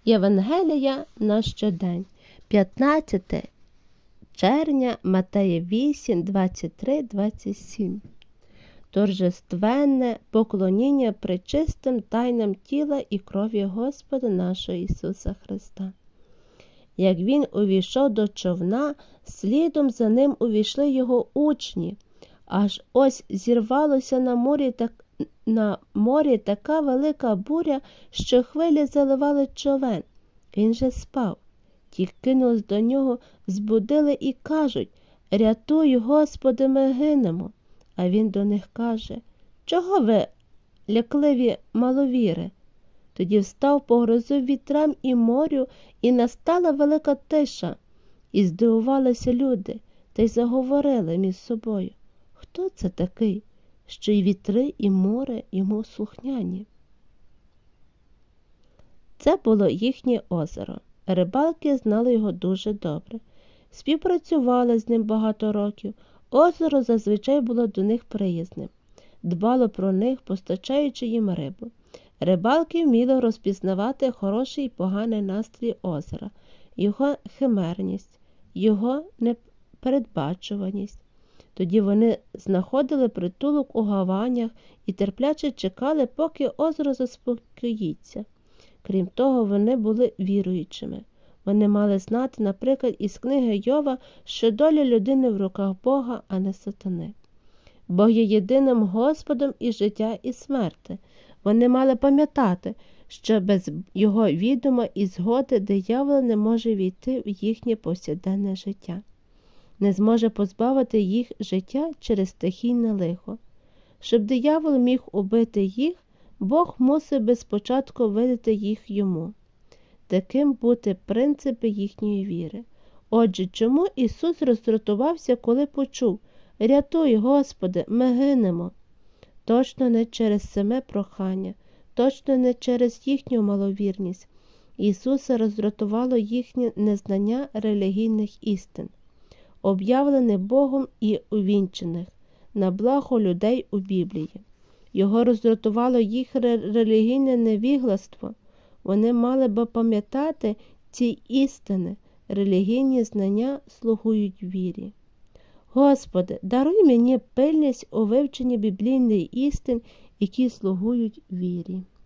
Євангелія на щодень. 15 червня, Матея 8, 23-27. Торжественне поклоніння пречистим тайнам тіла і крові Господа нашого Ісуса Христа. Як він увійшов до човна, слідом за ним увійшли його учні. Аж ось зірвалося на морі така велика буря, що хвилі заливали човен. Він же спав. Ті кинулись до нього, збудили і кажуть: «Рятуй, Господи, ми гинемо». А він до них каже: «Чого ви, лякливі маловіри?» Тоді встав, погрозив вітрам і морю, і настала велика тиша. І здивувалися люди, та й заговорили між собою: «Хто це такий, що й вітри, і море йому слухняні?» Це було їхнє озеро. Рибалки знали його дуже добре. Співпрацювали з ним багато років. Озеро зазвичай було до них приязним. Дбало про них, постачаючи їм рибу. Рибалки вміли розпізнавати хороший і поганий настрій озера, його химерність, його непередбачуваність. Тоді вони знаходили притулок у гаванях і терпляче чекали, поки озеро заспокоїться. Крім того, вони були віруючими. Вони мали знати, наприклад, із книги Йова, що доля людини в руках Бога, а не сатани. Бог є єдиним Господом і життя, і смерти. Вони мали пам'ятати, що без його відома і згоди диявол не може війти в їхнє повсякденне життя. Не зможе позбавити їх життя через стихійне лихо. Щоб диявол міг убити їх, Бог мусив би спочатку видати їх йому. Таким бути принципи їхньої віри. Отже, чому Ісус роздратувався, коли почув: «Рятуй, Господи, ми гинемо»? Точно не через саме прохання, точно не через їхню маловірність. Ісуса роздратувало їхнє незнання релігійних істин, об'явлених Богом і увінчених на благо людей у Біблії. Його роздратувало їх релігійне невігластво. Вони мали б пам'ятати ці істини, релігійні знання слугують вірі. Господи, даруй мені пильність у вивченні біблійних істин, які слугують вірі.